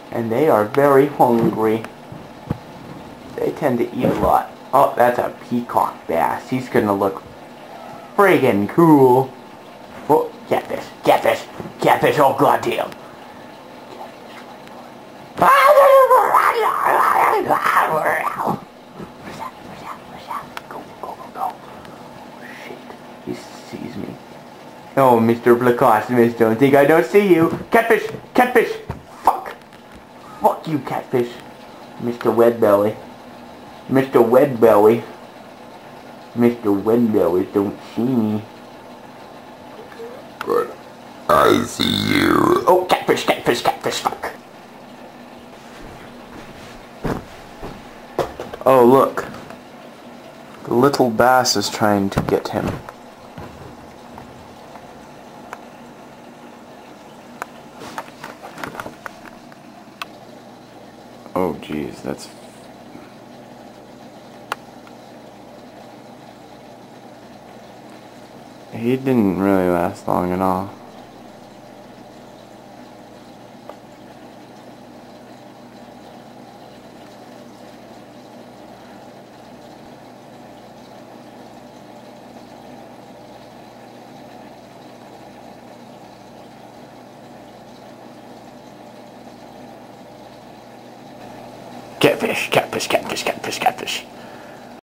And they are very hungry. They tend to eat a lot. Oh, that's a peacock bass. He's gonna look friggin' cool. Oh, catfish, catfish, catfish, oh goddamn. Go, go, go, go. Oh, shit. He sees me. Oh, Mr. Blackossimus, don't think I don't see you. Catfish, catfish. Fuck. Fuck you, catfish. Mr. Wetbelly. Mr. Wetbelly. Mr. Wetbelly don't see me. But I see you. Oh, catfish, catfish, catfish, fuck. Oh, look. The little bass is trying to get him. Oh, geez, that's... He didn't really last long at all. Catfish, catfish, catfish, catfish, catfish.